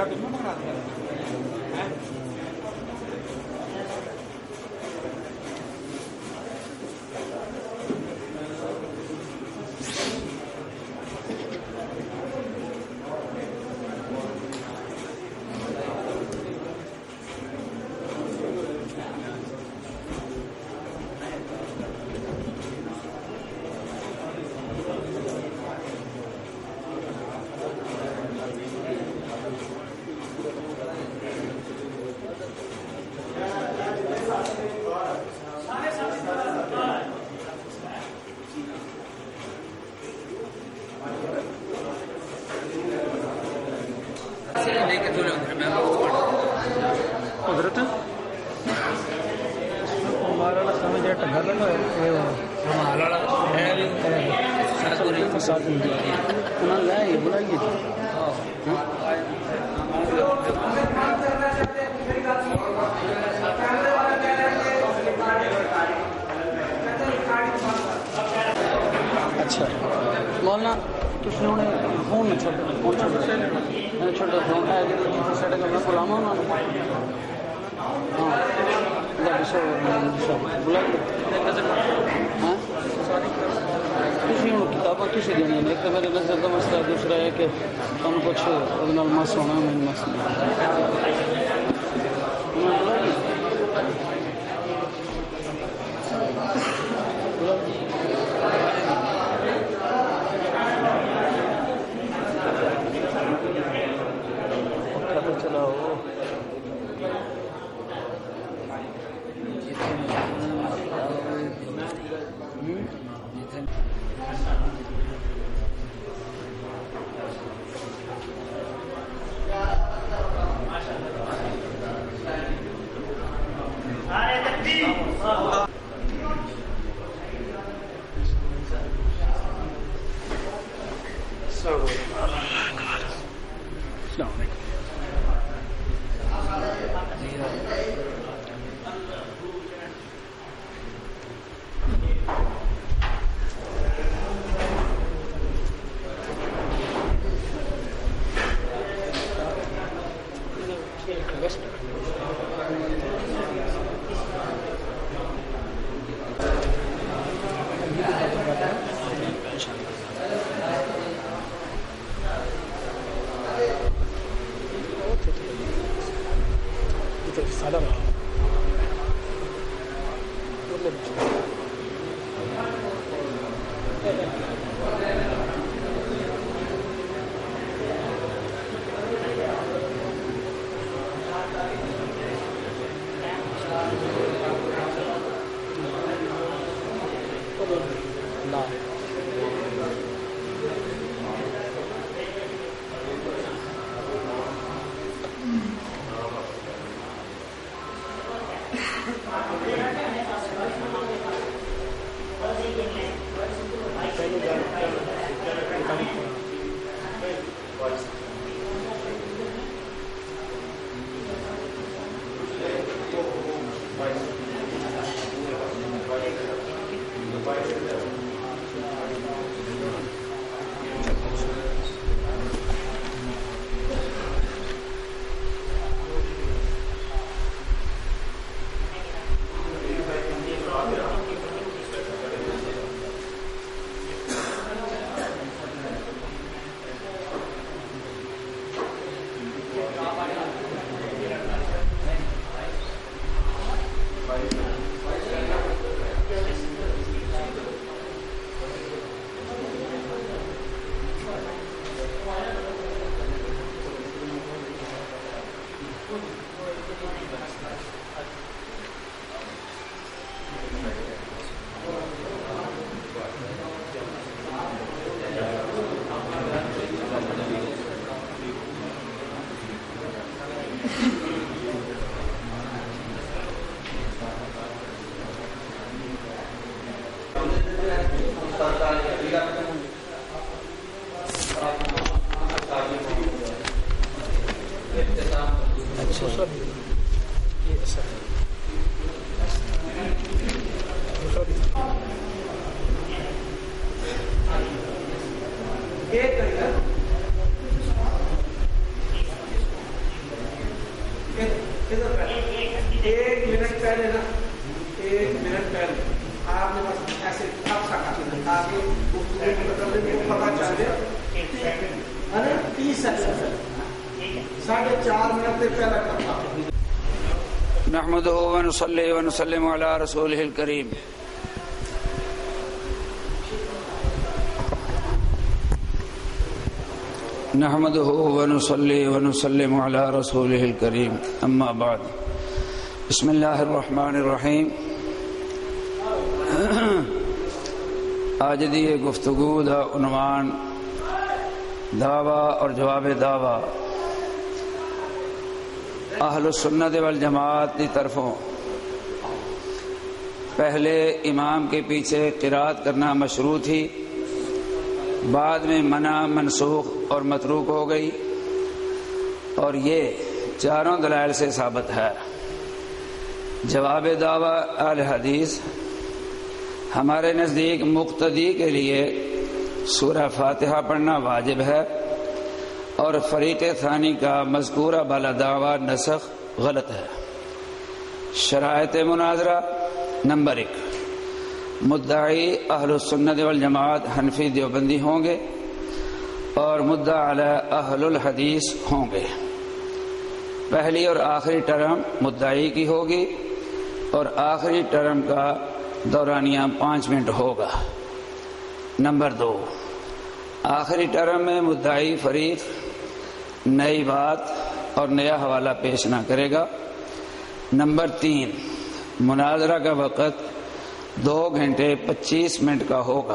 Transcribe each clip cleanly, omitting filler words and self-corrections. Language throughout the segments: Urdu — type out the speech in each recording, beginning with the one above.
اچھا مولانا تھی ہوں فون نہ فون چھوٹا فون ہے سیٹ کرنا بلاوا انہوں بلا ہاں تھی ہوں کتاباں کسی دینی ایک تو میرے نظر کا مسئلہ ہے دوسرا ہے کہ تم کچھ مس ہونا میں مس نہیں چلاؤ السلام علیکم 1 منٹ پہلے نا 1 منٹ پہلے آپ نے بس ایسے اب سکا تاکہ پتا چل جائے 30 سیکنڈ 4.5 منٹ سے پہلے کرتا نحمده ونصلي ونسلم على رسوله الكريم نحمده ونصلي ونسلم على رسوله الكريم اما بعد بسم الله الرحمن الرحیم. آج دی گفتگو دا عنوان دعویٰ اور جواب دعویٰ اہل السنت والجماعت کی طرفوں. پہلے امام کے پیچھے قرات کرنا مشروع تھی، بعد میں منع منسوخ اور متروک ہو گئی، اور یہ چاروں دلائل سے ثابت ہے. جواب دعویٰ اہل حدیث ہمارے نزدیک مقتدی کے لیے سورہ فاتحہ پڑھنا واجب ہے، اور فریق ثانی کا مذکورہ بالا دعویٰ نسخ غلط ہے. شرائط مناظرہ: نمبر 1، مدعی اہل السنت والجماعت حنفی دیوبندی ہوں گے اور مدعا علی اہل الحدیث ہوں گے. پہلی اور آخری ٹرم مدعی کی ہوگی اور آخری ٹرم کا دورانیہ 5 منٹ ہوگا. نمبر 2، آخری ٹرم میں مدعی فریق نئی بات اور نیا حوالہ پیش نہ کرے گا. نمبر 3، مناظرہ کا وقت 2 گھنٹے 25 منٹ کا ہوگا.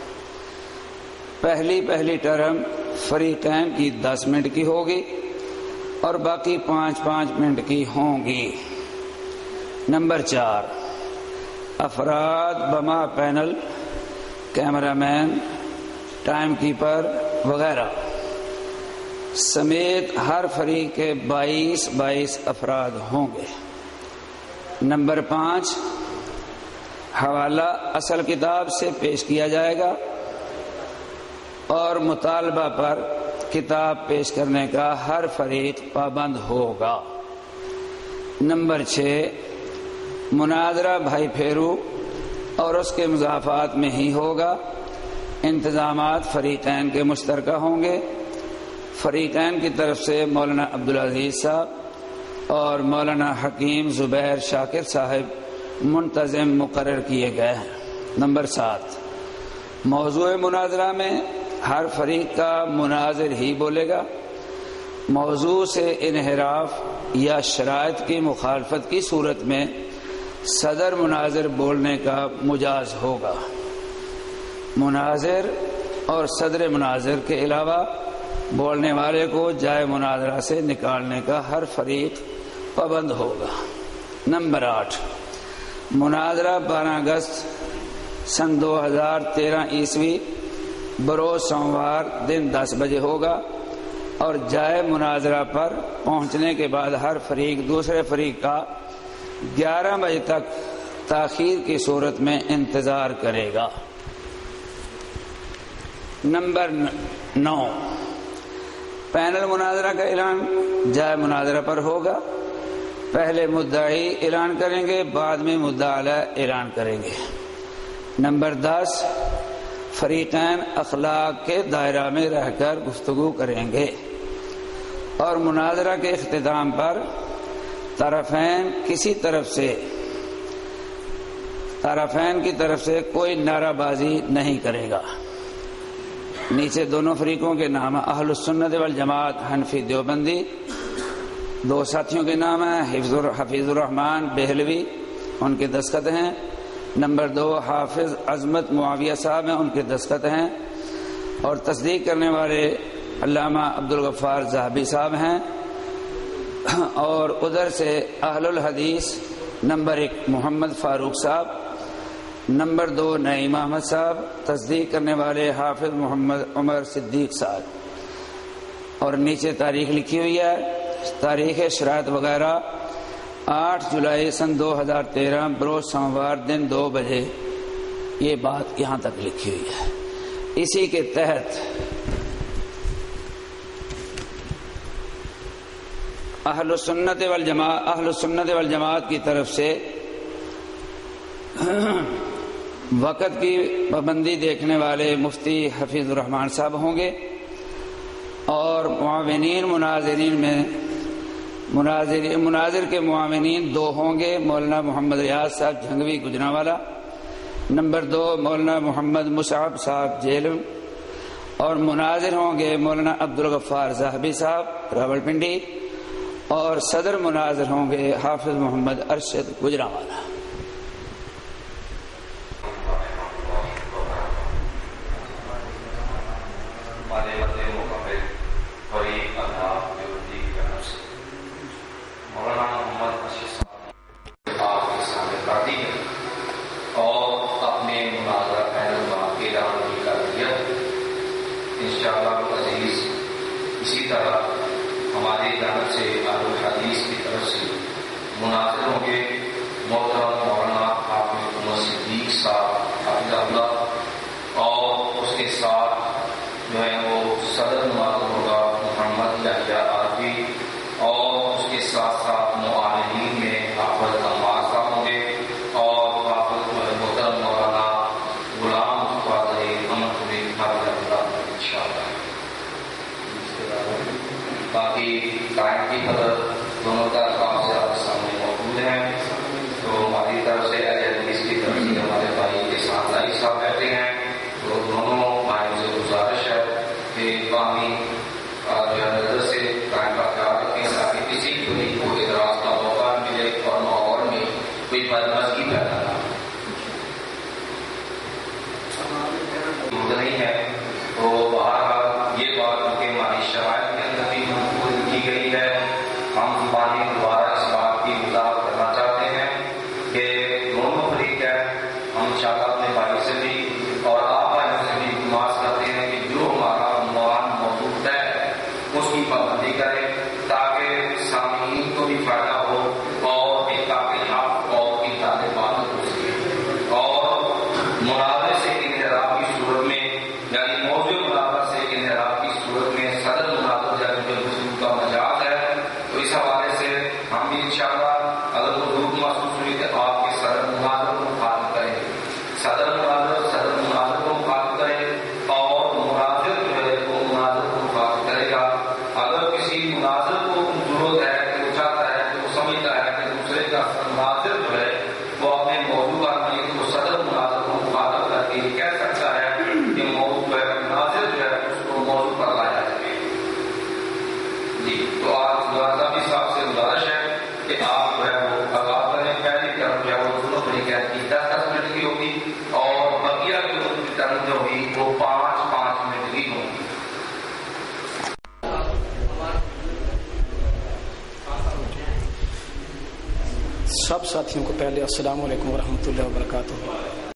پہلی ٹرم فریقین کی 10 منٹ کی ہوگی اور باقی 5 منٹ کی ہوں گی. نمبر 4، افراد بما panel, cameraman, timekeeper وغیرہ سمیت ہر فریق کے 22 افراد ہوں گے. نمبر 5، حوالہ اصل کتاب سے پیش کیا جائے گا اور مطالبہ پر کتاب پیش کرنے کا ہر فریق پابند ہوگا. نمبر 6، مناظرہ بھائی پھیرو اور اس کے مضافات میں ہی ہوگا. انتظامات فریقین کے مشترکہ ہوں گے. فریقین کی طرف سے مولانا عبدالعزیز صاحب اور مولانا حکیم زبیر شاکر صاحب منتظم مقرر کیے گئے ہیں. نمبر 7، موضوع مناظرہ میں ہر فریق کا مناظر ہی بولے گا. موضوع سے انحراف یا شرائط کی مخالفت کی صورت میں صدر مناظر بولنے کا مجاز ہوگا. مناظر اور صدر مناظر کے علاوہ بولنے والے کو جائے مناظرہ سے نکالنے کا ہر فریق پابند ہوگا. نمبر 8، مناظرہ 12 اگست سن 2013 عیسوی بروز سوموار دن 10 بجے ہوگا، اور جائے مناظرہ پر پہنچنے کے بعد ہر فریق دوسرے فریق کا 11 بجے تک تاخیر کی صورت میں انتظار کرے گا. نمبر 9، پینل مناظرہ کا اعلان جائے مناظرہ پر ہوگا. پہلے مدعی اعلان کریں گے، بعد میں مدعا علیہ اعلان کریں گے. نمبر 10، فریقین اخلاق کے دائرہ میں رہ کر گفتگو کریں گے، اور مناظرہ کے اختتام پر طرفین کی طرف سے کوئی نعرہ بازی نہیں کرے گا. نیچے دونوں فریقوں کے نام: اہل السنت والجماعت حنفی دیوبندی. 2 ساتھیوں کے نام ہیں: حفیظ الرحمان بہلوی، ان کے دستخط ہیں. نمبر 2، حافظ عظمت معاویہ صاحب ہیں، ان کے دستخط ہیں. اور تصدیق کرنے والے علامہ عبدالغفار ذہبی صاحب ہیں. اور ادھر سے اہل الحدیث نمبر 1 محمد فاروق صاحب، نمبر 2 نعیم احمد صاحب، تصدیق کرنے والے حافظ محمد عمر صدیق صاحب. اور نیچے تاریخ لکھی ہوئی ہے، تاریخ شرائط وغیرہ 8 جولائی سن 2013 بروز سوموار دن 2 بجے. یہ بات یہاں تک لکھی ہوئی ہے. اسی کے تحت اہل السنت والجماعت کی طرف سے وقت کی پابندی دیکھنے والے مفتی حفیظ الرحمان صاحب ہوں گے، اور معاونین مناظر کے معاونین 2 ہوں گے، مولانا محمد ریاض صاحب جھنگوی گجرانوالا، نمبر 2 مولانا محمد مصعب صاحب جیلم، اور مناظر ہوں گے مولانا عبدالغفار زاہبی صاحب راولپنڈی، اور صدر مناظر ہوں گے حافظ محمد ارشد گجرانوالا۔ اسی طرح ہماری جانب سے اہل الحدیث کی طرف سے مناظر ہوں گے محترم مولانا حافظ عمر صدیق صاحب حافظ اللہ، اور اس کے ساتھ جو ہے وہ صدر مناظر ہوگا محمد یحییٰ عرفی، اور اس کے ساتھ ساتھ معاونین میں حافظ عمار صاحب ہوں گے، اور حافظ محترم مولانا غلام مصطفیٰ امن حافظ اللہ انشاءاللہ۔ باقی قائم کی قدر دونوں طرف آپ سے آپ کے سامنے موجود ہیں، تو ہماری طرف سے حدیث کی طرف سے ہمارے بھائی کے ساتھ لائی صاحب بیٹھے ہیں، تو دونوں بھائیوں سے گزارش ہے کہ بامی نظر سے قائم کا خیال رکھیں تاکہ کسی بھی کو اعتراض کا موقع ملے اور ماحول میں کوئی بدمزگی پیدا نہ نہیں ہے۔ تو بہرحال یہ بات کہ ہماری شرائط کے اندر بھی منظور کی گئی ہے، ہم زبانی دوبارہ اس بات کی وضاحت کرنا چاہتے ہیں کہ دونوں فریق ہیں، ہم انشاءاللہ اپنے بھائی سے بھی اور آپ بھائیوں سے بھی گزارش کرتے ہیں کہ جو ہمارا عنوان موجود ہے اس کی پابندی کریں تاکہ سامعین کو بھی فائدہ ہو اور ایک کامیاب اور کی طالبات ہو سکے، اور مناظر سے انحراف کی صورت میں یعنی موضوع مناظر سے انحراف کی صورت میں صدر مناظر جب حضور کا مجاز ہے، تو اس حوالے سے ہم بھی انشاءاللہ اگر ضرورت محسوس ہوئی تو آپ کے صدر مناظر کو مخاطب کریں، صدر مناظر کو مخاطب کریں، اور مناظر جو ہے وہ مناظر کو مخاطب کرے گا۔ اگر کسی مناظر کو ضرورت ہے کہ وہ چاہتا ہے کہ وہ سمجھتا ہے کہ دوسرے کا مناظر جو ہے وہ اپنے موضوع پر نہیں تو صدر مناظر کو مخاطب کر کے یہ کہہ سکتا ہے کہ موضوع ہے مناظر جو ہے اس کو موضوع پر لایا جائے۔ جی تو آج صاحب سے گزارش ہے کہ آپ جو ہے وہ آغاز کریں، پہلی طرف جو ہے وہ دونوں طریقے کی 10 منٹ کی ہوگی، اور بقیہ کی طرف جو ہوگی وہ 5 منٹ کی ہوگی۔ سب ساتھیوں کو پہلے السلام علیکم ورحمۃ اللہ وبرکاتہ۔